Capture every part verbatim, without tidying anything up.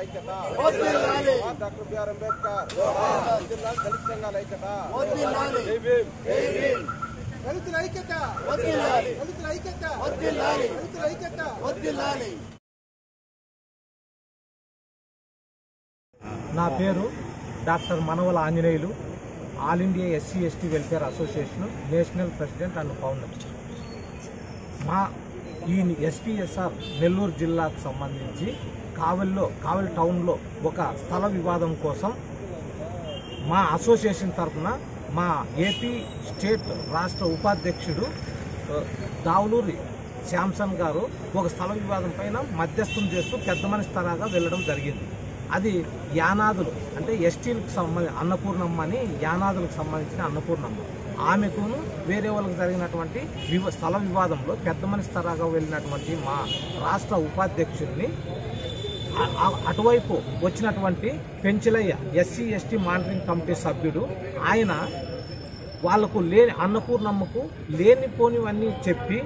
ఐక్యత doctor BR Ambedkar జిల్లా దళిత సంఘాల ఐక్యత దళితుల ఐక్యత దళితుల ఐక్యత దళితుల ఐక్యత. నా పేరు doctor Manavala Anjaneyulu, all India SC ST welfare association national president and founder. మా ఈ ఎస్పీఎస్ఆర్ నెల్లూరు జిల్లాకు సంబంధించి కావలిలో కావలి టౌన్లో ఒక స్థల వివాదం కోసం మా అసోసియేషన్ తరఫున మా ఏపీ స్టేట్ రాష్ట్ర ఉపాధ్యక్షుడు దావులూరి శాంసన్ గారు ఒక స్థల వివాదం పైన మధ్యస్థం చేస్తూ పెద్ద మనిషి తరాగా వెళ్ళడం జరిగింది. అది యానాదులు అంటే ఎస్టీలకు సంబంధించి అన్నపూర్ణమ్మ అని యానాదులకు సంబంధించిన అన్నపూర్ణమ్మ, ఆమెకును వేరే వాళ్ళకి జరిగినటువంటి వివ స్థల వివాదంలో పెద్ద మనిషి తరాగా వెళ్ళినటువంటి మా రాష్ట్ర ఉపాధ్యక్షుడిని అటువైపు వచ్చినటువంటి Penchalaiah SC ST monitoring committee సభ్యుడు ఆయన వాళ్లకు లేని అన్నపూర్ణమ్మకు లేనిపోనివన్నీ చెప్పి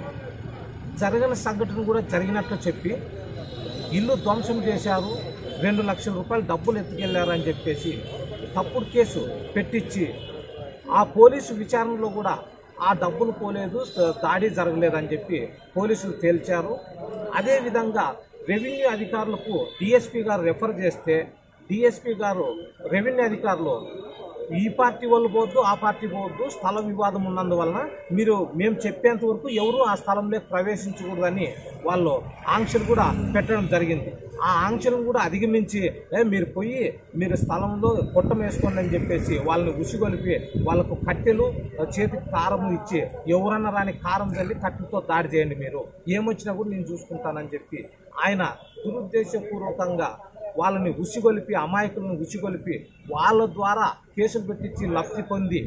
జరగని సంఘటన కూడా జరిగినట్లు చెప్పి ఇల్లు ధ్వంసం చేశారు, రెండు లక్షల రూపాయలు డబ్బులు ఎత్తుకెళ్లారు అని చెప్పేసి తప్పుడు కేసు పెట్టించి ఆ పోలీసు విచారణలో కూడా ఆ డబ్బులు పోలేదు, దాడి జరగలేదని చెప్పి పోలీసులు తేల్చారు. అదేవిధంగా రెవెన్యూ అధికారులకు డిఎస్పీ గారు రెఫర్ చేస్తే డిఎస్పీ గారు రెవెన్యూ అధికారులు ఈ పార్టీ వాళ్ళు పోవద్దు ఆ పార్టీ పోవద్దు, స్థల వివాదం ఉన్నందువలన మీరు మేము చెప్పేంత వరకు ఎవరు ఆ స్థలంలో ప్రవేశించకూడదని వాళ్ళు ఆంక్షలు కూడా పెట్టడం జరిగింది. ఆ ఆంక్షలను కూడా అధిగమించి మీరు పోయి మీరు స్థలంలో పొట్టం వేసుకోండి అని చెప్పేసి వాళ్ళని ఉసిగొలిపి వాళ్ళకు కట్టెలు చేతికి కారం ఇచ్చి ఎవరన్నా రాని కారం చల్లి కట్టెలతో దాడి చేయండి, మీరు ఏమొచ్చినా కూడా నేను చూసుకుంటానని చెప్పి ఆయన దురుద్దేశపూర్వకంగా వాళ్ళని ఉసిగొలిపి అమాయకులను ఉసిగొలిపి వాళ్ళ ద్వారా కేసులు పెట్టించి లబ్ధి పొంది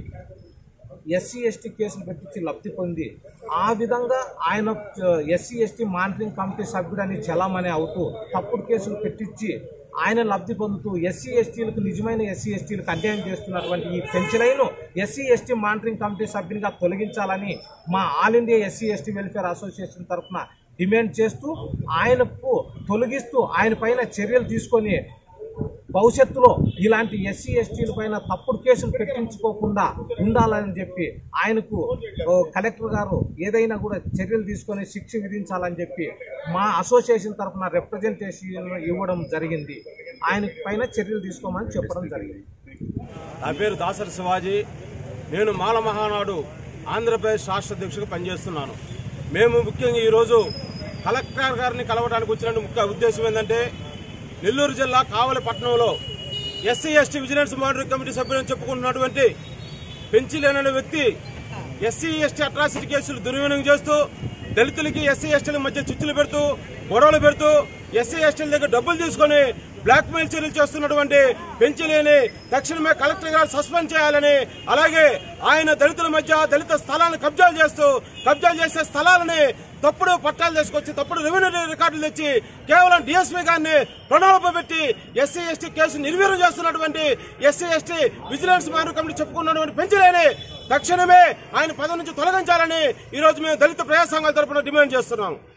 ఎస్సీ ఎస్టీ కేసులు పెట్టించి లబ్ధి పొంది ఆ విధంగా ఆయన ఎస్సీ ఎస్టీ మానిటరింగ్ కమిటీ సభ్యుడని చలామణి అవుతూ తప్పుడు కేసులు పెట్టించి ఆయన లబ్ధి పొందుతూ ఎస్సీ ఎస్టీలకు నిజమైన ఎస్సీ ఎస్టీలకు అన్యాయం చేస్తున్నటువంటి ఈ పెంచలైను ఎస్సీ ఎస్టీ మానిటరింగ్ కమిటీ సభ్యునిగా తొలగించాలని మా all India SC ST welfare association తరఫున డిమాండ్ చేస్తూ ఆయనకు తొలగిస్తూ ఆయన పైన చర్యలు తీసుకొని భవిష్యత్తులో ఇలాంటి ఎస్సీ ఎస్టీల పైన తప్పుడు కేసులు పెట్టించుకోకుండా ఉండాలని చెప్పి ఆయనకు కలెక్టర్ గారు ఏదైనా కూడా చర్యలు తీసుకొని శిక్ష విధించాలని చెప్పి మా అసోసియేషన్ తరఫున రిప్రజెంటేషన్ ఇవ్వడం జరిగింది. ఆయన పైన చర్యలు తీసుకోమని చెప్పడం జరిగింది. నా పేరు దాసరి శివాజీ, నేను మాల మహానాడు ఆంధ్రప్రదేశ్ రాష్ట్ర అధ్యక్షుడిగా పనిచేస్తున్నాను. మేము ముఖ్యంగా ఈరోజు కలెక్టర్ గారిని కలవడానికి వచ్చిన ముఖ్య ఉద్దేశం ఏంటంటే నెల్లూరు జిల్లా కావలి పట్టణంలో SC ST vigilance monitoring committee సభ్యులను చెప్పుకుంటున్నటువంటి పెంచిలేననే వ్యక్తి ఎస్సీ ఎస్టీ అట్రాసిటీ కేసులు దుర్వినియోగం చేస్తూ దళితులకి ఎస్సీ ఎస్టీల మధ్య చిచ్చులు పెడుతూ గొడవలు పెడుతూ ఎస్సీ ఎస్టీల దగ్గర డబ్బులు తీసుకుని బ్లాక్ మెయిల్ చర్యలు చేస్తున్నటువంటి పెంచలేని తక్షణమే కలెక్టర్ గారు సస్పెండ్ చేయాలని, అలాగే ఆయన దళితుల మధ్య దళిత స్థలాలను కబ్జాలు చేస్తూ కబ్జాలు చేసే స్థలాలని తప్పుడు పట్టాలు తీసుకొచ్చి తప్పుడు రెవెన్యూ రికార్డులు తెచ్చి కేవలం డిఎస్పీ గారిని ప్రణాళిక పెట్టి ఎస్సీ ఎస్టీ కేసు నిర్వీర్యం చేస్తున్నటువంటి SC ST vigilance monitoring committee చెప్పుకున్నటువంటి పెంచలేని తక్షణమే ఆయన పదవి నుంచి తొలగించాలని ఈరోజు మేము దళిత ప్రజా సంఘాల తరఫున డిమాండ్ చేస్తున్నాం.